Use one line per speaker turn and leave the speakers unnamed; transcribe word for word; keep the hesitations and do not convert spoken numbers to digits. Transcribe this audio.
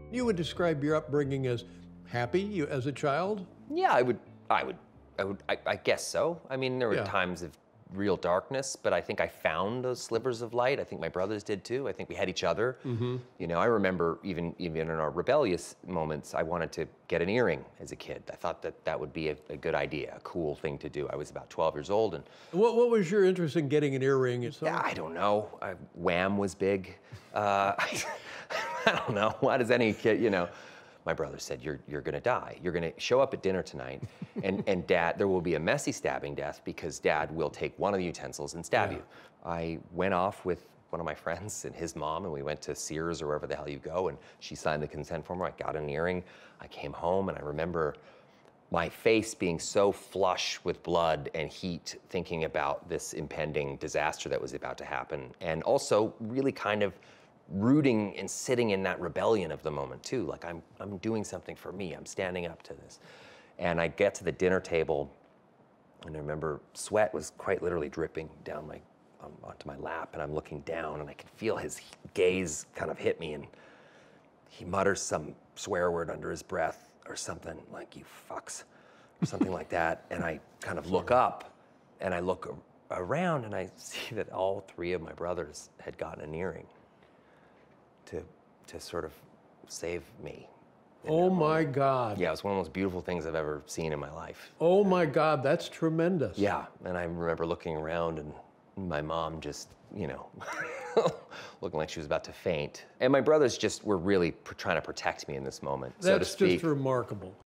You would describe your upbringing as happy you, as a child?
Yeah, I would, I would, I would, I, I guess so. I mean, there were
Yeah.
times of real darkness, but I think I found those slivers of light. I think my brothers did too. I think we had each other.
Mm-hmm.
You know, I remember even even in our rebellious moments, I wanted to get an earring as a kid. I thought that that would be a, a good idea, a cool thing to do. I was about twelve years old, and
What, what was your interest in getting an earring? And so?
yeah, I don't know. I, Wham was big. Uh, I, I don't know. Why does any kid, you know? My brother said, you're, you're gonna die. You're gonna show up at dinner tonight, and, and dad, there will be a messy stabbing death because dad will take one of the utensils and stab
Yeah.
you. I went off with one of my friends and his mom, and we went to Sears or wherever the hell you go, and she signed the consent form. I got an earring. I came home, and I remember my face being so flush with blood and heat, thinking about this impending disaster that was about to happen, and also really kind of rooting and sitting in that rebellion of the moment too. Like I'm, I'm doing something for me. I'm standing up to this. And I get to the dinner table, and I remember sweat was quite literally dripping down my, um, onto my lap, and I'm looking down, and I could feel his gaze kind of hit me, and he mutters some swear word under his breath or something like, you fucks, or something like that. And I kind of look up, and I look around, and I see that all three of my brothers had gotten an earring to, to sort of save me.
Oh my God.
Yeah, it was one of the most beautiful things I've ever seen in my life.
Oh my God, that's tremendous.
Yeah, and I remember looking around, and my mom just, you know, looking like she was about to faint. And my brothers just were really pr- trying to protect me in this moment, so to
That's
speak.
just remarkable.